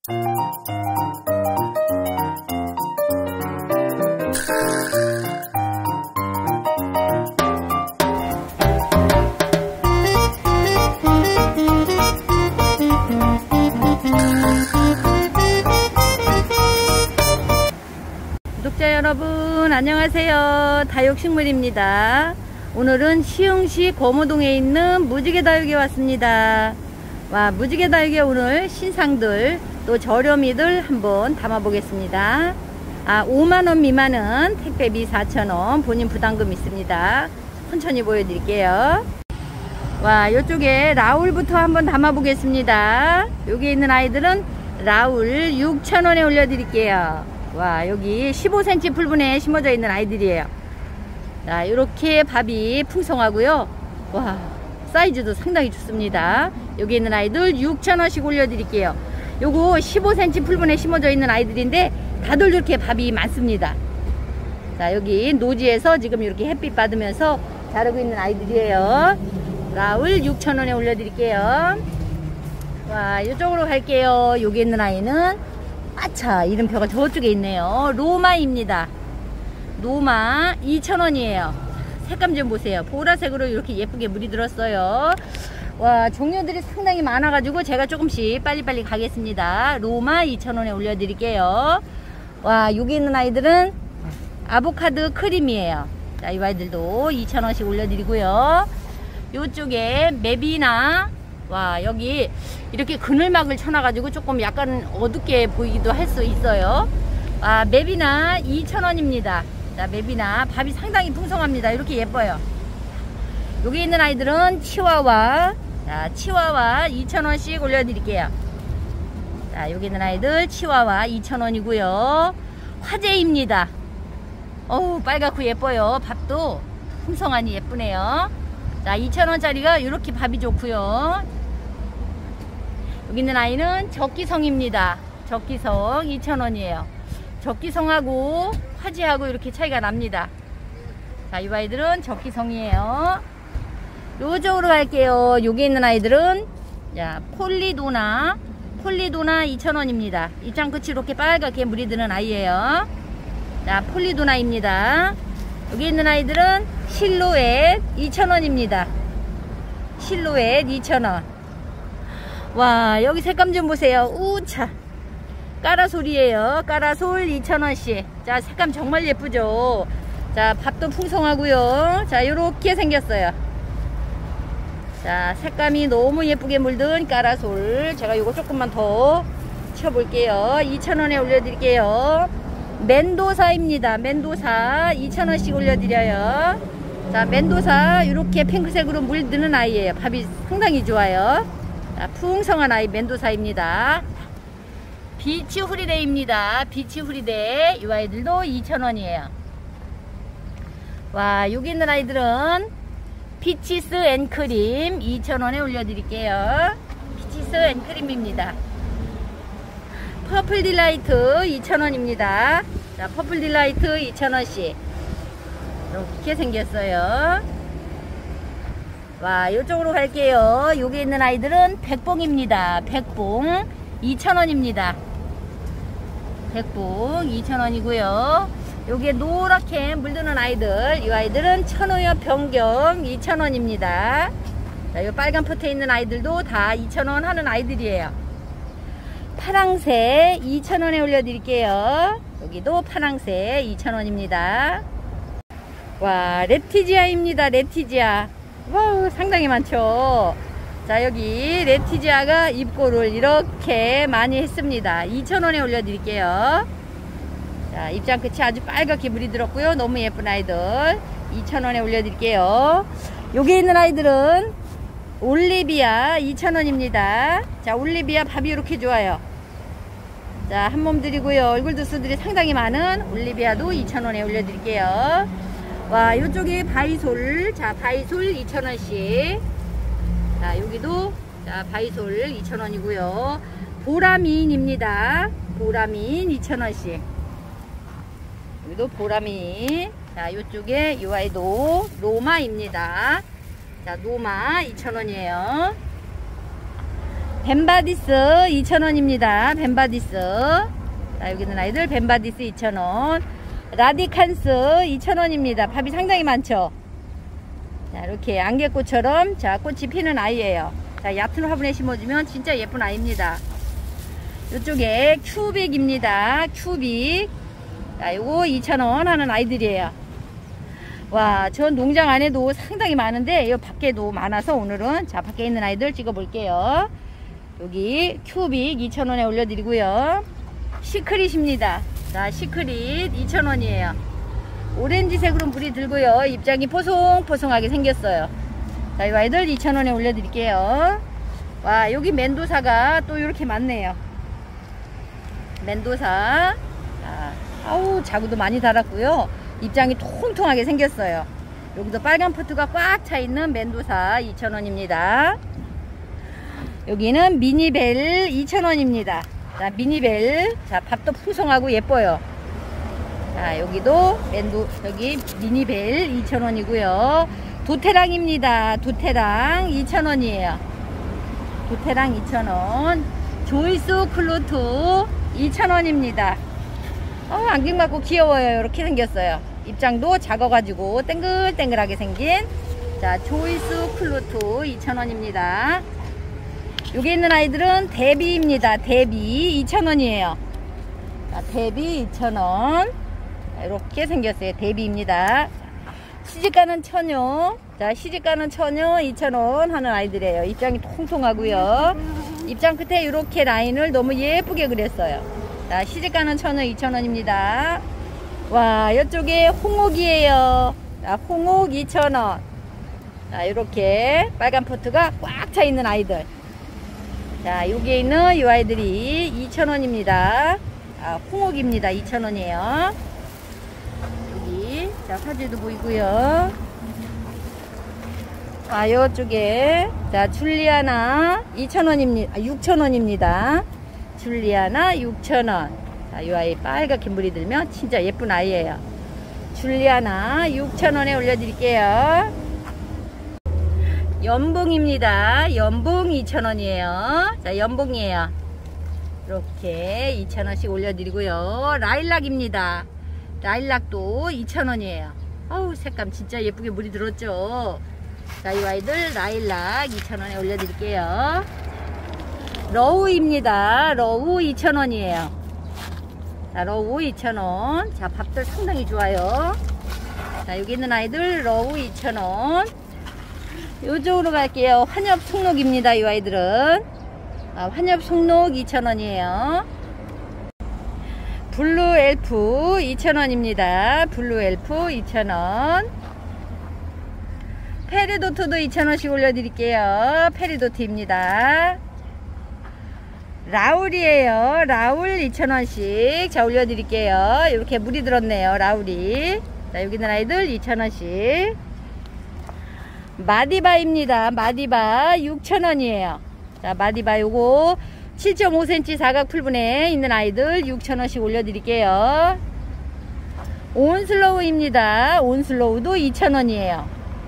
구독자 여러분 안녕하세요. 다육식물입니다. 오늘은 시흥시 거모동에 있는 무지개 다육에 왔습니다. 와, 무지개 다육에 오늘 신상들 또 저렴이들 한번 담아 보겠습니다. 5만원 미만은 택배비 4,000원 본인 부담금 있습니다. 천천히 보여드릴게요. 와, 이쪽에 라울부터 한번 담아 보겠습니다. 여기 있는 아이들은 라울 6,000원에 올려드릴게요. 와, 여기 15cm 풀분에 심어져 있는 아이들이에요. 자, 이렇게 밥이 풍성하고요. 와, 사이즈도 상당히 좋습니다. 여기 있는 아이들 6,000원씩 올려드릴게요. 요거 15cm 풀분에 심어져 있는 아이들인데 다들 이렇게 밥이 많습니다. 자, 여기 노지에서 지금 이렇게 햇빛 받으면서 자라고 있는 아이들이에요. 라울 6,000원에 올려드릴게요. 와, 이쪽으로 갈게요. 여기 있는 아이는 아차, 이름표가 저쪽에 있네요. 로마입니다. 로마 2,000원이에요. 색감 좀 보세요. 보라색으로 이렇게 예쁘게 물이 들었어요. 와, 종류들이 상당히 많아가지고 제가 조금씩 빨리빨리 가겠습니다. 로마 2,000원에 올려드릴게요. 와, 여기 있는 아이들은 아보카도 크림이에요. 자, 이 아이들도 2,000원씩 올려드리고요. 요쪽에 맵이나, 와, 여기 이렇게 그늘막을 쳐놔가지고 조금 약간 어둡게 보이기도 할 수 있어요. 맵이나 2,000원입니다. 자, 맵이나 밥이 상당히 풍성합니다. 이렇게 예뻐요. 여기 있는 아이들은 치와와, 자, 치와와 2,000원씩 올려드릴게요. 자, 여기 있는 아이들 치와와 2,000원이고요. 화재입니다. 어우, 빨갛고 예뻐요. 밥도 풍성하니 예쁘네요. 자, 2,000원짜리가 이렇게 밥이 좋고요. 여기 있는 아이는 적기성입니다. 적기성 2,000원이에요. 적기성하고 화지하고 이렇게 차이가 납니다. 자, 이 아이들은 적기성이에요. 요쪽으로 갈게요. 여기 있는 아이들은, 자, 폴리도나 2,000원입니다. 입장 끝이 이렇게 빨갛게 물이 드는 아이예요. 자, 폴리도나입니다. 여기 있는 아이들은 실루엣 2,000원입니다. 실루엣 2,000원. 와, 여기 색감 좀 보세요. 우차, 까라솔이에요. 까라솔 2,000원씩. 자, 색감 정말 예쁘죠. 자, 밥도 풍성하고요. 자, 요렇게 생겼어요. 자, 색감이 너무 예쁘게 물든 까라솔. 제가 요거 조금만 더 쳐볼게요. 2,000원에 올려드릴게요. 멘도사입니다. 멘도사 2,000원씩 올려드려요. 자, 멘도사 이렇게 핑크색으로 물드는 아이예요. 밥이 상당히 좋아요. 자, 풍성한 아이 멘도사입니다. 비치 후리데이입니다. 비치 후리데이. 이 아이들도 2,000원이에요. 와, 여기 있는 아이들은 피치스 앤크림 2,000원에 올려드릴게요. 피치스 앤크림입니다. 퍼플 딜라이트 2,000원입니다. 자, 퍼플 딜라이트 2,000원씩 이렇게 생겼어요. 와, 이쪽으로 갈게요. 여기 있는 아이들은 백봉입니다. 백봉 2,000원입니다. 백봉 2,000원이고요. 여기에 노랗게 물드는 아이들, 이 아이들은 천우엽 변경 2,000원입니다. 자, 이 빨간 포트에 있는 아이들도 다 2,000원 하는 아이들이에요. 파랑새 2,000원에 올려드릴게요. 여기도 파랑새 2,000원입니다. 와, 레티지아입니다. 레티지아. 와우, 상당히 많죠. 자, 여기 레티지아가 입고를 이렇게 많이 했습니다. 2,000원에 올려드릴게요. 자, 입장 끝이 아주 빨갛게 물이 들었고요. 너무 예쁜 아이들 2,000원에 올려드릴게요. 여기 있는 아이들은 올리비아 2,000원입니다. 자, 올리비아 밥이 이렇게 좋아요. 자, 한몸들이고요. 얼굴도수들이 상당히 많은 올리비아도 2,000원에 올려드릴게요. 와, 요쪽에 바이솔. 자, 바이솔 2,000원씩. 자, 여기도, 자, 바이솔 2,000원이고요. 보라민입니다. 보라민 2,000원씩. 여기도 보라민. 자, 요쪽에 이 아이도 로마입니다. 자, 로마 2,000원이에요. 벤바디스 2,000원입니다. 벤바디스. 자, 여기 있는 아이들 벤바디스 2,000원. 라디칸스 2,000원입니다. 밥이 상당히 많죠. 자, 이렇게 안개꽃처럼 자 꽃이 피는 아이예요. 자, 얕은 화분에 심어주면 진짜 예쁜 아이입니다. 이쪽에 큐빅입니다. 큐빅. 자, 요거 2,000원 하는 아이들이에요. 와, 저 농장 안에도 상당히 많은데 이 밖에도 많아서 오늘은 자 밖에 있는 아이들 찍어 볼게요. 여기 큐빅 2,000원에 올려드리고요. 시크릿입니다. 자, 시크릿 2,000원이에요. 오렌지색으로 물이 들고요. 입장이 포송포송하게 생겼어요. 자, 이 아이들 2,000원에 올려드릴게요. 와, 여기 멘도사가 또 이렇게 많네요. 멘도사. 자, 아우, 자구도 많이 달았고요. 입장이 통통하게 생겼어요. 여기도 빨간 포트가 꽉 차있는 멘도사 2,000원입니다. 여기는 미니벨 2,000원입니다. 자, 미니벨. 자, 밥도 풍성하고 예뻐요. 자, 여기도 여기 미니벨 2,000원이고요. 도테랑입니다. 도테랑 2,000원이에요. 도테랑 2,000원. 조이스 클로트 2,000원입니다. 안경 맞고 귀여워요. 이렇게 생겼어요. 입장도 작아가지고 땡글땡글하게 생긴 자 조이스 클로트 2,000원입니다. 여기 있는 아이들은 데비입니다. 데비 2,000원이에요. 자, 데비 2,000원. 이렇게 생겼어요. 데비입니다. 시집가는 처녀. 자, 시집가는 처녀 2,000원 하는 아이들이에요. 입장이 통통하고요. 입장 끝에 이렇게 라인을 너무 예쁘게 그렸어요. 자, 시집가는 처녀 2,000원입니다. 와, 이쪽에 홍옥이에요. 자, 홍옥 2,000원. 자, 이렇게 빨간 포트가 꽉 차 있는 아이들. 자, 여기에 있는 이 아이들이 2,000원입니다. 아, 홍옥입니다. 2,000원이에요. 여기 자 사지도 보이고요. 아, 이쪽에 자 줄리아나 2,000원입니다. 6,000원입니다. 줄리아나 6,000원. 자, 이 아이 빨갛게 물이 들면 진짜 예쁜 아이예요. 줄리아나 6,000원에 올려드릴게요. 연봉입니다. 연봉 2,000원이에요. 자, 연봉이에요. 이렇게 2,000원씩 올려드리고요. 라일락입니다. 라일락도 2,000원이에요. 어우, 색감 진짜 예쁘게 물이 들었죠. 자, 이 아이들 라일락 2,000원에 올려드릴게요. 러우입니다. 러우 2,000원이에요. 자, 러우 2,000원. 자, 밥들 상당히 좋아요. 자, 여기 있는 아이들 러우 2,000원. 요쪽으로 갈게요. 환엽 송록입니다. 이 아이들은 환엽 송록 2,000원이에요. 블루 엘프 2,000원입니다. 블루 엘프 2,000원. 페리도트도 2,000원씩 올려드릴게요. 페리도트입니다. 라울이에요. 라울 2,000원씩 자 올려드릴게요. 이렇게 물이 들었네요. 라울이. 자, 여기 있는 아이들 2,000원씩. 마디바입니다. 마디바 6,000원이에요. 자, 마디바 요거 7.5cm 사각 풀분에 있는 아이들 6,000원씩 올려드릴게요. 온슬로우입니다. 온슬로우도 2,000원이에요.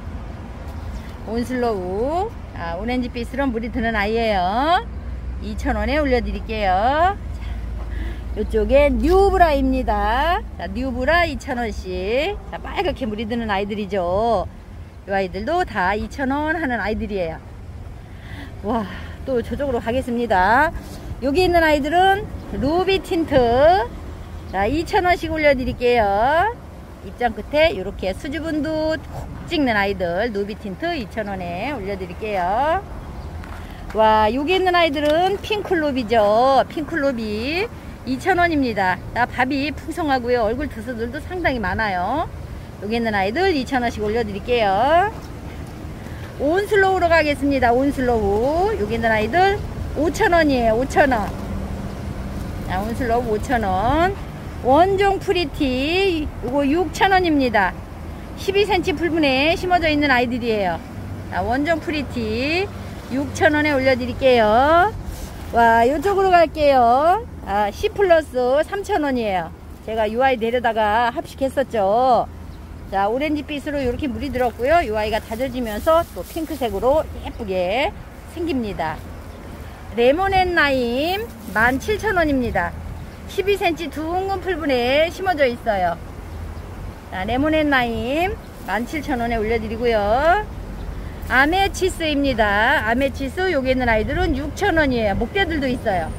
온슬로우. 자, 오렌지빛으로 물이 드는 아이예요. 2,000원에 올려드릴게요. 자, 이쪽에 뉴브라입니다. 자, 뉴브라 2,000원씩. 자, 빨갛게 물이 드는 아이들이죠. 이 아이들도 다 2,000원 하는 아이들이에요. 와, 또 저쪽으로 가겠습니다. 여기 있는 아이들은 루비 틴트. 자, 2,000원씩 올려드릴게요. 입장 끝에 이렇게 수줍은도 콕 찍는 아이들 루비 틴트 2,000원에 올려드릴게요. 와, 여기 있는 아이들은 핑클롭이죠. 핑클롭이 2,000원입니다. 자, 밥이 풍성하고요. 얼굴 드스들도 상당히 많아요. 여기 있는 아이들 2,000원씩 올려드릴게요. 온슬로우로 가겠습니다. 온슬로우. 여기 있는 아이들 5,000원이에요. 5,000원. 자, 온슬로우 5,000원. 원종 프리티 이거 6,000원입니다. 12cm 풀분에 심어져 있는 아이들이에요. 자, 원종 프리티 6,000원에 올려드릴게요. 와, 이쪽으로 갈게요. 아, C 플러스 3,000원이에요. 제가 이 아이 데려다가 합식했었죠. 자, 오렌지빛으로 이렇게 물이 들었고요. 이 아이가 다져지면서 또 핑크색으로 예쁘게 생깁니다. 레몬앤 라임 17,000원입니다. 12cm 둥근 풀분에 심어져 있어요. 자, 레몬앤 라임 17,000원에 올려드리고요. 아메치스입니다. 아메치스 여기 있는 아이들은 6,000원이에요. 목대들도 있어요.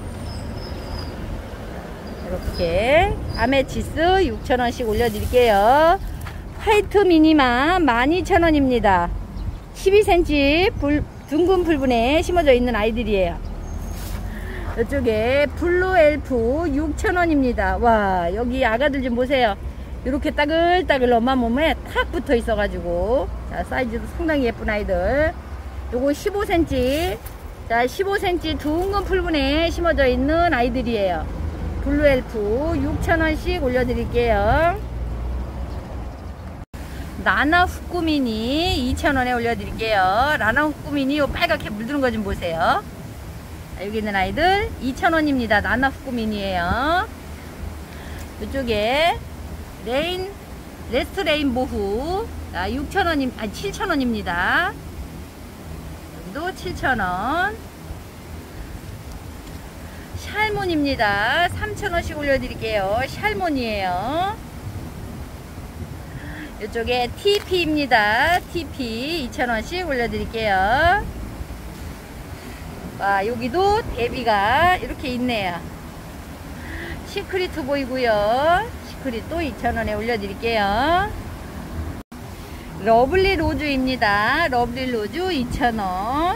이렇게 아메치스 6,000원씩 올려드릴게요. 화이트 미니마 12,000원입니다. 12cm 둥근 풀분에 심어져 있는 아이들이에요. 이쪽에 블루 엘프 6,000원입니다. 와, 여기 아가들 좀 보세요. 이렇게 따글따글 엄마 몸에 탁 붙어 있어 가지고, 자, 사이즈도 상당히 예쁜 아이들. 요거 15cm, 자, 15cm 둥근 풀분에 심어져 있는 아이들이에요. 블루 엘프 6,000원씩 올려드릴게요. 라나 후꾸미니 2,000원에 올려드릴게요. 라나 후꾸미니 요 빨갛게 물드는 거 좀 보세요. 자, 여기 있는 아이들 2,000원입니다. 라나 후꾸미니에요. 이쪽에 레스트 레인보후 6,000원, 아니 7,000원입니다. 여기도 7,000원. 샬몬입니다. 3,000원씩 올려드릴게요. 샬몬이에요. 이쪽에 TP입니다. TP 2,000원씩 올려드릴게요. 와, 여기도 대비가 이렇게 있네요. 시크릿 보이고요. 시크릿도 2,000원에 올려드릴게요. 러블리 로즈입니다. 러블리 로즈 2,000원.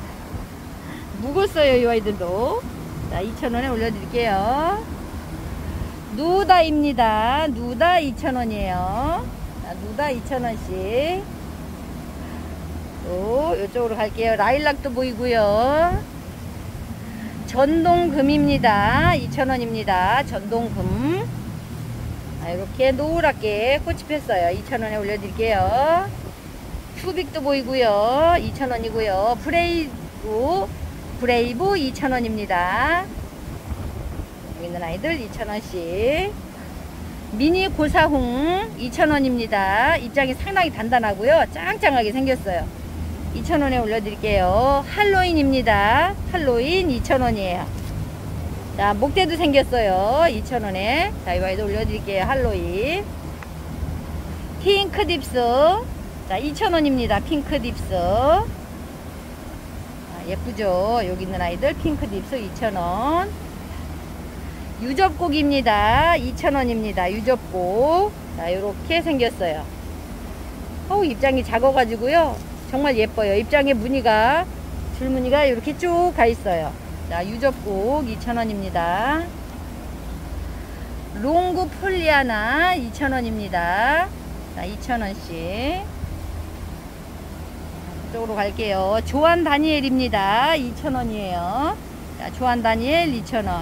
묵었어요, 이 아이들도. 자, 2,000원에 올려드릴게요. 누다입니다. 누다 2,000원이에요. 자, 누다 2,000원씩. 또 이쪽으로 갈게요. 라일락도 보이고요. 전동금입니다. 2,000원입니다. 전동금. 이렇게 노랗게 꽃이 폈어요. 2,000원에 올려드릴게요. 큐빅도 보이고요. 2,000원이고요. 브레이브 2,000원입니다. 여기 있는 아이들 2,000원씩. 미니 고사홍 2,000원입니다. 입장이 상당히 단단하고요. 짱짱하게 생겼어요. 2,000원에 올려드릴게요. 할로윈입니다. 할로윈 2,000원이에요. 자, 목대도 생겼어요. 2,000원에. 자, 이 아이도 올려드릴게요. 할로윈. 핑크딥스. 자, 2,000원입니다. 핑크딥스. 예쁘죠? 여기 있는 아이들 핑크딥스 2,000원. 유접곡입니다. 2,000원입니다. 유접곡. 자, 요렇게 생겼어요. 입장이 작아가지고요. 정말 예뻐요. 입장에 무늬가, 줄무늬가 이렇게 쭉 가 있어요. 자, 유접곡 2,000원입니다. 롱구 폴리아나 2,000원입니다. 자, 2,000원씩. 이쪽으로 갈게요. 조한 다니엘입니다. 2,000원이에요. 자, 조한 다니엘 2,000원.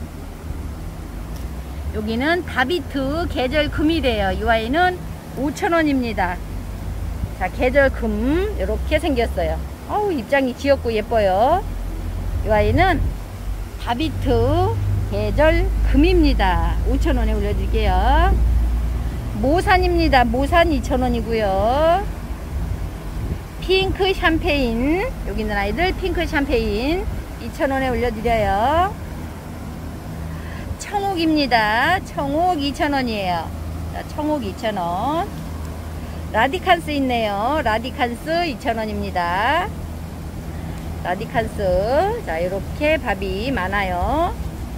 여기는 다비트 계절 금이래요. 이 아이는 5,000원입니다. 자, 계절 금 이렇게 생겼어요. 입장이 귀엽고 예뻐요. 이 아이는 다비트 계절 금입니다. 5,000원에 올려드릴게요. 모산입니다. 모산 2,000원이고요. 핑크 샴페인, 여기 있는 아이들 핑크 샴페인 2,000원에 올려드려요. 청옥입니다. 청옥 2,000원이에요. 자, 청옥 2,000원. 라디칸스 있네요. 라디칸스 2,000원입니다. 라디칸스. 자, 이렇게 밥이 많아요.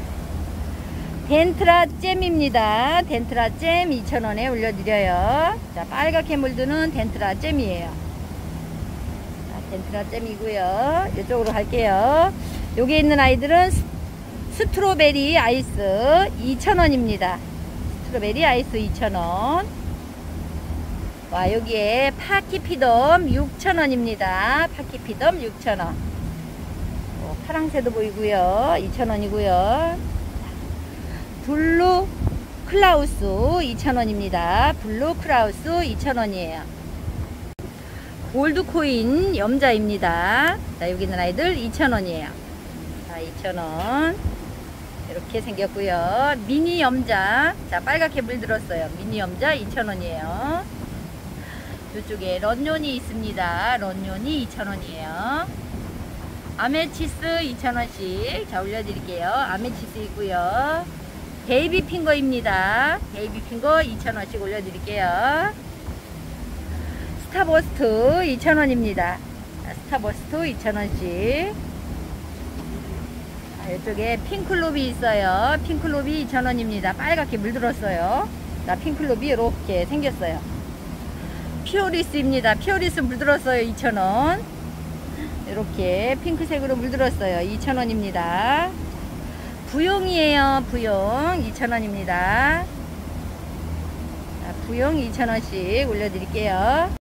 덴트라 잼입니다. 덴트라 잼 2,000원에 올려드려요. 자, 빨갛게 물드는 덴트라 잼이에요. 자, 덴트라 잼이고요. 이쪽으로 갈게요. 여기 있는 아이들은 스트로베리 아이스 2,000원입니다. 스트로베리 아이스 2,000원. 와, 여기에 파키피덤 6,000원입니다. 파키피덤 6,000원. 파랑새도 보이고요. 2,000원이고요. 블루 클라우스 2,000원입니다. 블루 클라우스 2,000원이에요. 골드코인 염자입니다. 자, 여기 있는 아이들 2,000원이에요. 자, 2,000원. 이렇게 생겼고요. 미니 염자. 자, 빨갛게 물들었어요. 미니 염자 2,000원이에요. 이쪽에 런요니 있습니다. 런요니 2,000원이에요. 아메치스 2,000원씩 자 올려드릴게요. 아메치스 있고요. 베이비 핑거입니다. 베이비 핑거 2,000원씩 올려드릴게요. 스타버스트 2,000원입니다. 스타버스트 2,000원씩. 이쪽에 핑클롭이 있어요. 핑클롭이 2,000원입니다. 빨갛게 물들었어요. 자, 핑클롭이 이렇게 생겼어요. 피오리스입니다. 피오리스 물들었어요. 2,000원. 이렇게 핑크색으로 물들었어요. 2,000원입니다. 부용이에요. 부용 2,000원입니다. 부용 2,000원씩 올려드릴게요.